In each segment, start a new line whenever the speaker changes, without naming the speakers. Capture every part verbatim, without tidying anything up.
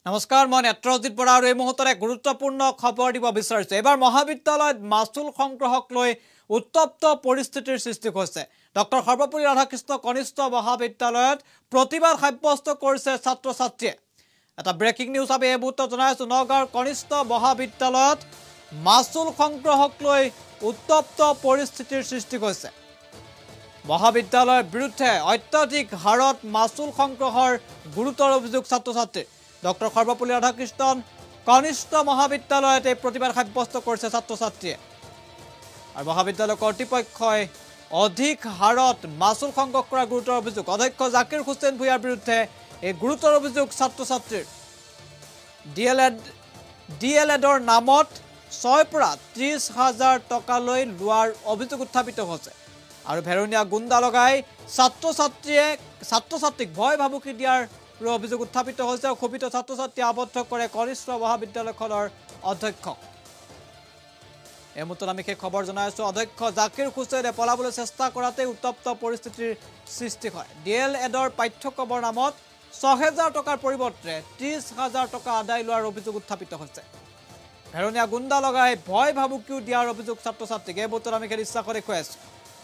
নমস্কাৰ মই নেত্ৰজিৎ বৰা আৰু এই মুহূৰ্তত এক গুৰুত্বপূৰ্ণ খবৰ দিব বিচাৰিছো। এবাৰ মহাবিদ্যালয়ত মাচুল সংগ্ৰহক লৈ উত্তপ্ত পৰিস্থিতিৰ সৃষ্টি হৈছে। ডক্টৰ সৰ্বপল্লী ৰাধাকৃষ্ণ কনিষ্ঠ মহাবিদ্যালয়ত প্ৰতিবাদ সাব্যস্ত কৰিছে ছাত্ৰ ছাত্ৰীয়ে। এটা ব্ৰেকিং নিউজ আমি এই মুহূৰ্তত জনাইছো। নগাঁৱৰ কনিষ্ঠ মহাবিদ্যালয়ত মাচুল সংগ্ৰহক লৈ উত্তপ্ত পৰিস্থিতিৰ সৃষ্টি হৈছে। মহাবিদ্যালয়ৰ বিৰুদ্ধে অত্যাধিক হাৰত মাচুল সংগ্ৰহৰ গুৰুতৰ অভিযোগ ছাত্ৰ ছাত্ৰীৰ। ডক্টৰ সৰ্বপল্লী ৰাধাকৃষ্ণ কনিষ্ঠ মহাবিদ্যালয়ত এই প্ৰতিবাদ সাব্যস্ত কৰিছে ছাত্ৰ ছাত্ৰীয়ে। আৰু মহাবিদ্যালয় কৰ্তৃপক্ষই অধিক হাৰত মাচুল সংগ্ৰহ কৰাৰ গুৰুতৰ অভিযোগ। অধ্যক্ষ জাকিৰ হুছেইন ভূঞাৰ বিৰুদ্ধে এই গুৰুতৰ অভিযোগ ছাত্ৰ ছাত্ৰীৰ। D L Ed D L এডৰ নামত ছয়ৰ পৰা ত্ৰিছ হাজাৰ টকালৈ লোৱাৰ অভিযোগ উত্থাপিত হৈছে। আৰু ভেৰণীয়া গুণ্ডা লগাই ছাত্ৰ ছাত্ৰীয়ে ছাত্ৰ ছাত্ৰীক ভয় ভাবুকি দিয়াৰ অভিযোগ উত্থাপিত হৈছে। ক্ষোভিত ছাত্ৰ ছাত্ৰী আবদ্ধ কৰে কনিষ্ঠ মহাবিদ্যালয়খনৰ অধ্যক্ষক। এই মুহূৰ্তত আমি সেই খবৰ জনাইছো। অধ্যক্ষ জাকিৰ হুছেইনে পলাবলৈ চেষ্টা কৰাতে উত্তপ্ত পৰিস্থিতিৰ সৃষ্টি হয়। ডি এল এডৰ পাঠ্যক্ৰমৰ নামত ছহেজাৰ টকাৰ পৰিৱৰ্তে ত্ৰিছ হাজাৰ টকা আদায় লোৱাৰ অভিযোগ উত্থাপিত হৈছে। ভেৰণীয়া গুণ্ডা লগাই ভয় ভাবুকিও দিয়াৰ অভিযোগ ছাত্ৰ ছাত্ৰীক। এই মুহূৰ্তত আমি সেই দৃশ্য দেখুৱাই আছো।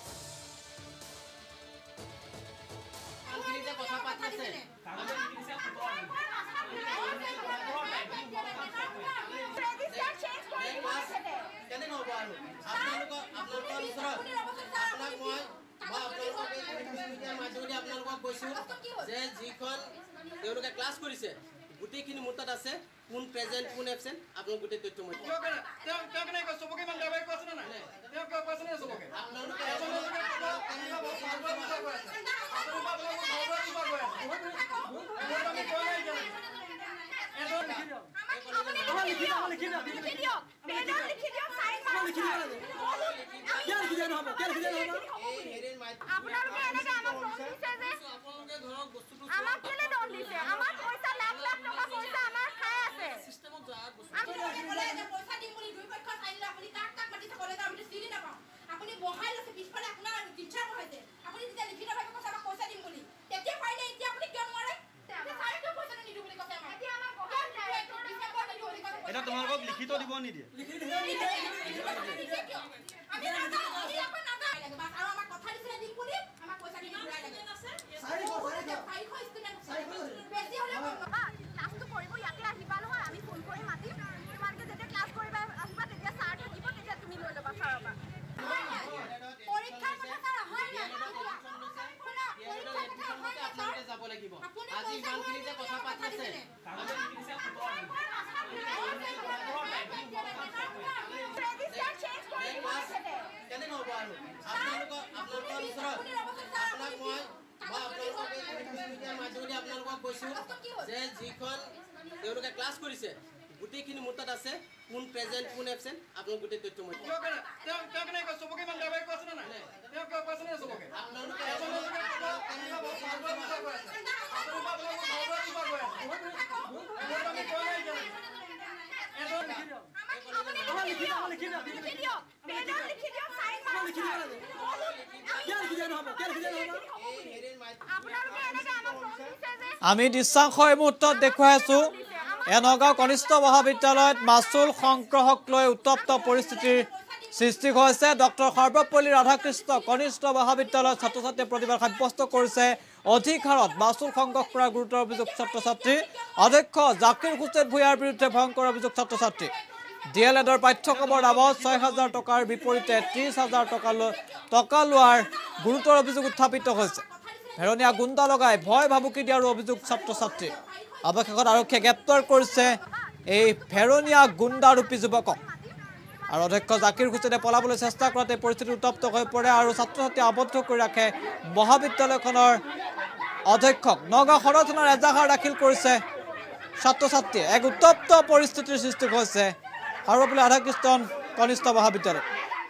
ক্লাছ কৰিছে গোটেইখিনি মুহূৰ্তত আছে কোন প্ৰেজেন্ট কোন এবসেন্ট আপোনাক গোটেই তথ্য মই কিয় কৰে তেওঁ তেওঁ কেনে কয় সবকে মান দাবাই কৈছ না নাই তেওঁ কিয় কৈছ না সবকে আপোনালোক আপোনালোক
এটা তোমালোকক লিখিত দিব নিদিয়ে
আজি ইমানখিনিতে কথা পাতি আছে কেনে নহব আৰু আপোনালোক আপোনালোকৰ ওচৰত আপোনাক মই মই আপোনালোকৰ মাধ্যমেৰে আপোনালোকক কৈছো যে যিখন তেওঁলোকে ক্লাছ কৰিছে গোটেইখিনি মুহূৰ্তত আছে কোন প্ৰেজেন্ট কোন এবসেন্ট আপোনাক গোটেই তথ্য মই কিয় কৰে তেওঁ তেওঁ কেনে কয় সবকে মান দাবাই কৈছ না নাই তেওঁ কিয় কৈছ না সবকে আপোনালোক আপোনালোক
আমি দৃশ্যাংশ এই মুহূৰ্তত দেখুৱাই আছো। এ নগাঁও কনিষ্ঠ মহাবিদ্যালয়ত মাচুল সংগ্ৰহক লৈ উত্তপ্ত পৰিস্থিতিৰ সৃষ্টি হৈছে। ডক্টৰ সৰ্বপল্লী ৰাধাকৃষ্ণ কনিষ্ঠ মহাবিদ্যালয়ত ছাত্ৰ ছাত্ৰীয়ে প্ৰতিবাদ সাব্যস্ত কৰিছে। অধিক হাৰত মাচুল সংগ্ৰহ কৰাৰ গুৰুতৰ অভিযোগ ছাত্ৰ ছাত্ৰী। অধ্যক্ষ জাকিৰ হুছেইন ভূঞাৰ বিৰুদ্ধে ভয়ংকৰ অভিযোগ ছাত্ৰ ছাত্ৰী। ডি এল এডৰ পাঠ্যক্ৰমৰ নামত ছয় হাজাৰ টকাৰ বিপৰীতে ত্ৰিছ হাজাৰ টকা টকা লোৱাৰ গুৰুতৰ অভিযোগ উত্থাপিত হৈছে। ভেৰণীয়া গুণ্ডা লগাই ভয় ভাবুকি দিয়াৰ অভিযোগ ছাত্ৰ ছাত্ৰী। অৱশেষত আৰক্ষীয়ে গ্ৰেপ্তাৰ কৰিছে এই ভেৰণীয়া গুণ্ডাৰূপী যুৱকক। আৰু অধ্যক্ষ জাকিৰ হুছেইনে পলাবলৈ চেষ্টা কৰাতে পৰিস্থিতি উত্তপ্ত হৈ পৰে আৰু ছাত্ৰ ছাত্ৰী আবদ্ধ কৰি ৰাখে মহাবিদ্যালয়খনৰ অধ্যক্ষক। নগাঁও সদৰ থানাৰ এজাহাৰ দাখিল কৰিছে ছাত্ৰ ছাত্ৰীয়ে। এক উত্তপ্ত পৰিস্থিতিৰ সৃষ্টি হৈছে সৰ্বপল্লী ৰাধাকৃষ্ণ কনিষ্ঠ মহাবিদ্যালয়।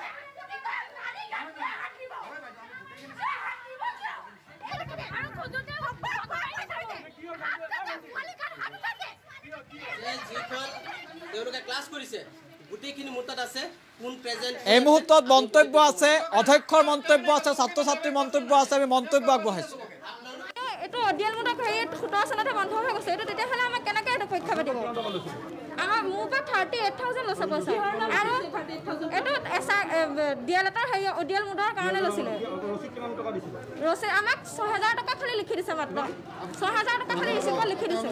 ক্লাছ কৰিছে গোটেইখিনি মুহূৰ্তত আছে কোন প্ৰেজেন্ট
এই মুহূৰ্তত মন্তব্য আছে, অধ্যক্ষৰ মন্তব্য আছে, ছাত্ৰ ছাত্ৰীৰ মন্তব্য আছে। আমি মন্তব্য আগবঢ়াইছো।
এটো ডিএল মোটক হেই সোতৰ চনতে বন্ধ হৈ গৈছে। এটো তেতিয়া হলে আমাক কেনেকৈ পৰীক্ষা পাতিব আমাৰ মোৰ পৰা থাৰ্টি এইট থাউজেণ্ড লৈছে পইচা আৰু এইটো ডি এল এটাৰ হেৰি অডিয়েল মুডৰ কাৰণে লৈছিলে ৰচিদ আমাক ছয় হাজাৰ টকা খালি লিখি দিছে মাত্ৰ ছয় হাজাৰ টকা খালি ৰিচিপ্টত লিখি দিছে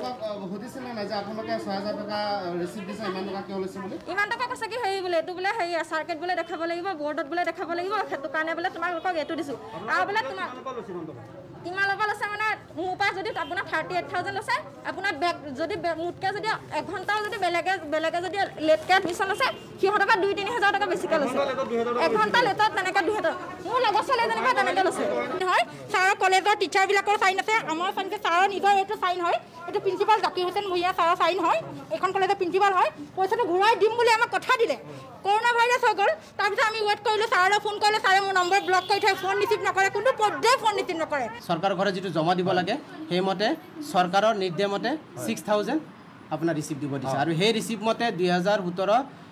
ইমান টকা কৈছে কি হেৰি বোলে এইটো বোলে হেৰি চাৰ্কিট বোলে দেখাব লাগিব বৰ্ডত বোলে দেখাব লাগিব সেইটো কাৰণে বোলে তোমালোকক এইটো দিছোঁ আৰু বোলে তোমাৰ কিমান ল'ব লৈছে মানে মোৰ পৰা যদি আপোনাৰ থাৰ্টি এইট থাউজেণ্ড লৈছে আপোনাৰ বেগ যদি মোতকৈ যদি এঘণ্টাও যদি বেলেগে বেলেগে যদি লেটকৈ এডমিশ্যন লৈছে সিহঁতৰ পৰা দুই তিনি হাজাৰ টকা বেছিকৈ লৈছে এঘণ্টা লেটত তেনেকৈ দুহেজাৰ মোৰ লগৰ ছোৱালী এজনীৰ পৰা তেনেকৈ লৈছে হয় ছাৰৰ কলেজৰ টিচাৰবিলাকৰ চাইন আছে আমাৰ চাইন ছাৰৰ নিজৰ এইটো চাইন হয় এইটো প্ৰিন্সিপাল জাকিৰ হোসেন ভূঞা ছাৰৰ চাইন হয় এইখন কলেজৰ প্ৰিন্সিপাল হয় পইচাটো ঘূৰাই দিম বুলি আমাক কথা দিলে কৰোণা ভাইৰাছ হৈ গ'ল তাৰপিছত আমি ৱেইট কৰিলোঁ ছাৰলৈ ফোন কৰিলোঁ ছাৰে মোৰ নম্বৰ ব্লক কৰি থয় ফোন ৰিচিভ নকৰে কোনো পৰ্যায়ে ফোন ৰিচিভ নকৰে
চৰকাৰৰ ঘৰত যিটো জমা দিব লাগে সেইমতে চৰকাৰৰ নিৰ্দেশ মতে ছিক্স থাউজেণ্ড আপোনাৰ ৰিচিপ্ট দিব দিছে আৰু সেই ৰিচিপ্ট মতে দুই হাজাৰ সোতৰ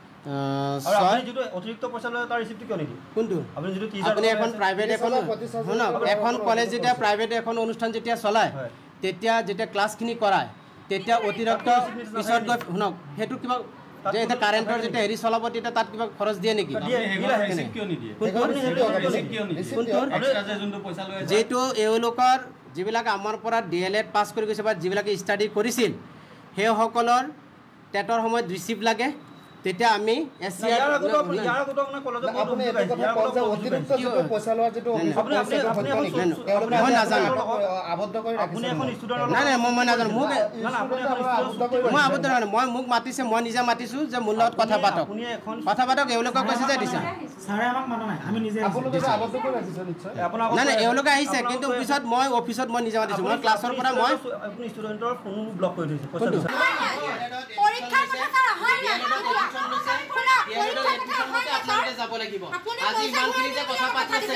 আপুনি এখন প্ৰাইভেট এখন শুনক এখন কলেজ যেতিয়া প্ৰাইভেট এখন অনুষ্ঠান যেতিয়া চলায় তেতিয়া যেতিয়া ক্লাছখিনি কৰায় তেতিয়া অতিৰিক্ত পিছত গৈ শুনক সেইটো কিবা যে এটা কাৰেণ্টৰ যেতিয়া হেৰি চলাব তেতিয়া তাত কিবা খৰচ দিয়ে নেকি যিটো এওঁলোকৰ যিবিলাক আমাৰ পৰা ডি এল এড পাছ কৰি গৈছে বা যিবিলাকে ষ্টাডি কৰিছিল সেইসকলৰ টেটৰ সময়ত ৰিচিপ্ট লাগে তেতিয়া আমি এছ চি আৰ নাই নাই মই মই নাজানো মোক মই আবদ্ধ নহয় মই মোক মাতিছে মই নিজে মাতিছোঁ যে মোৰ লগত কথা পাতক কথা পাতক এওঁলোকক কৈছে যে দিছে নাই নাই এওঁলোকে আহিছে কিন্তু পিছত মই অফিচত মই নিজে মাতিছোঁ মই ক্লাছৰ পৰা মই যাব লাগিব আজি ইমানখিনি যে কথা পাতি আছে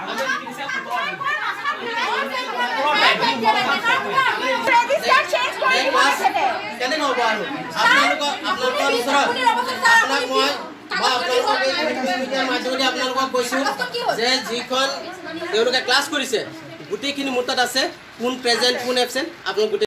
কেনে নহ'ব আৰু আপোনালোকৰ আপোনালোকৰ ওচৰত আপোনাক মই মই আপোনালোকৰ মাধ্যমেদি আপোনালোকক কৈছোঁ যে যিখন তেওঁলোকে ক্লাছ কৰিছে গোটেইখিনি মোৰ তাত আছে কোন প্ৰেজেণ্ট কোন এবচেণ্ট আপোনালোক